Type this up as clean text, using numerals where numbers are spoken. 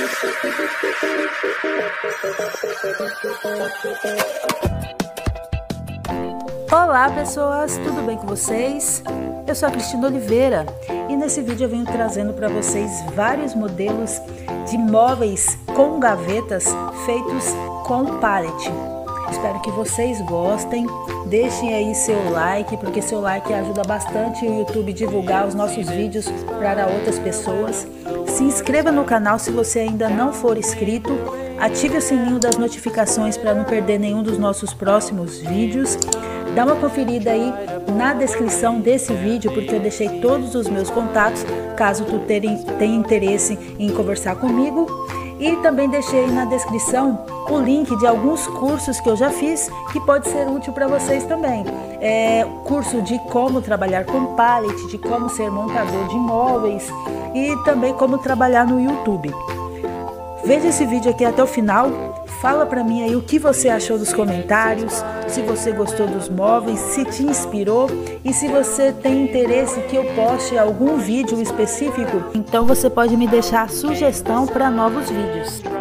Olá pessoas, tudo bem com vocês? Eu sou a Cristina Oliveira e nesse vídeo eu venho trazendo para vocês vários modelos de móveis com gavetas feitos com pallet. Espero que vocês gostem, deixem aí seu like, porque seu like ajuda bastante o YouTube a divulgar os nossos vídeos para outras pessoas. Se inscreva no canal se você ainda não for inscrito, ative o sininho das notificações para não perder nenhum dos nossos próximos vídeos. Dá uma conferida aí na descrição desse vídeo, porque eu deixei todos os meus contatos, caso tu tenha interesse em conversar comigo. E também deixei na descrição o link de alguns cursos que eu já fiz, que pode ser útil para vocês também. Curso de como trabalhar com pallet, de como ser montador de imóveis e também como trabalhar no YouTube. Veja esse vídeo aqui até o final. Fala para mim aí o que você achou dos comentários, se você gostou dos móveis, se te inspirou e se você tem interesse que eu poste algum vídeo específico, então você pode me deixar sugestão para novos vídeos.